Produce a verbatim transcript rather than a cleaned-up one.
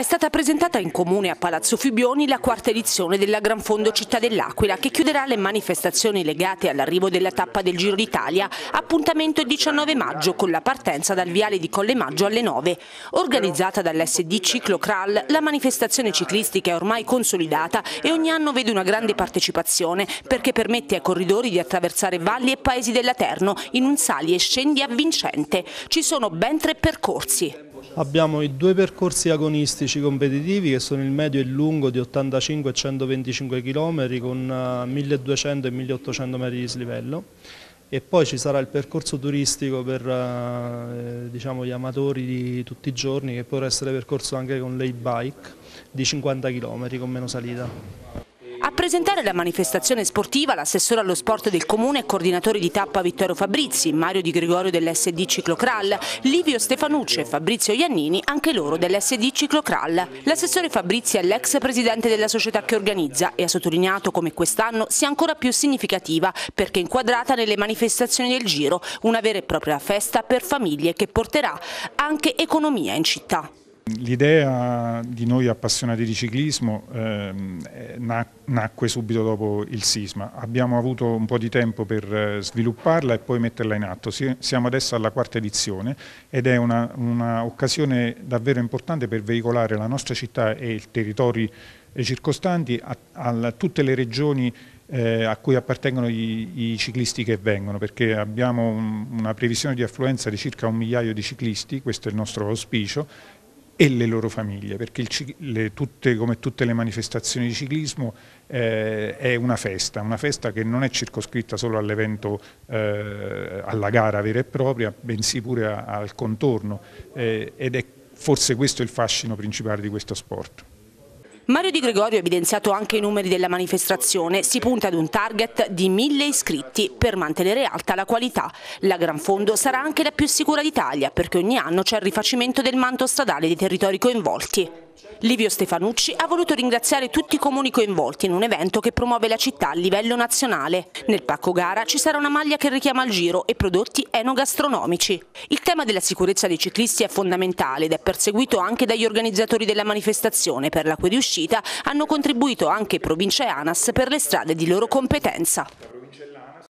È stata presentata in comune a Palazzo Fiubioni la quarta edizione della Gran Fondo Città dell'Aquila, che chiuderà le manifestazioni legate all'arrivo della tappa del Giro d'Italia. Appuntamento il diciannove maggio con la partenza dal viale di Colle Maggio alle nove. Organizzata dall'S D Ciclocral, la manifestazione ciclistica è ormai consolidata e ogni anno vede una grande partecipazione perché permette ai corridori di attraversare valli e paesi della Terno in un sali e scendi avvincente. Ci sono ben tre percorsi. Abbiamo i due percorsi agonistici competitivi che sono il medio e il lungo di ottantacinque e centoventicinque chilometri con milleduecento e milleottocento metri di slivello, e poi ci sarà il percorso turistico per eh, diciamo, gli amatori di tutti i giorni, che potrà essere percorso anche con l'e-bike di cinquanta chilometri con meno salita. A presentare la manifestazione sportiva l'assessore allo sport del comune e coordinatore di tappa Vittorio Fabrizi, Mario Di Gregorio dell'S D Ciclocral, Livio Stefanucci e Fabrizio Iannini, anche loro dell'S D Ciclocral. L'assessore Fabrizi è l'ex presidente della società che organizza e ha sottolineato come quest'anno sia ancora più significativa perché inquadrata nelle manifestazioni del Giro, una vera e propria festa per famiglie che porterà anche economia in città. L'idea di noi appassionati di ciclismo eh, nacque subito dopo il sisma. Abbiamo avuto un po' di tempo per svilupparla e poi metterla in atto. Siamo adesso alla quarta edizione ed è un'occasione davvero importante per veicolare la nostra città e i territori circostanti a, a tutte le regioni eh, a cui appartengono i, i ciclisti che vengono, perché abbiamo un, una previsione di affluenza di circa un migliaio di ciclisti, questo è il nostro auspicio, e le loro famiglie, perché il, le, tutte, come tutte le manifestazioni di ciclismo eh, è una festa, una festa che non è circoscritta solo all'evento, eh, alla gara vera e propria, bensì pure a, al contorno, eh, ed è forse questo il fascino principale di questo sport. Mario Di Gregorio ha evidenziato anche i numeri della manifestazione. Si punta ad un target di mille iscritti per mantenere alta la qualità. La Gran Fondo sarà anche la più sicura d'Italia perché ogni anno c'è il rifacimento del manto stradale dei territori coinvolti. Livio Stefanucci ha voluto ringraziare tutti i comuni coinvolti in un evento che promuove la città a livello nazionale. Nel pacco gara ci sarà una maglia che richiama il Giro e prodotti enogastronomici. Il tema della sicurezza dei ciclisti è fondamentale ed è perseguito anche dagli organizzatori della manifestazione, per la cui riuscita hanno contribuito anche Provincia e ANAS per le strade di loro competenza.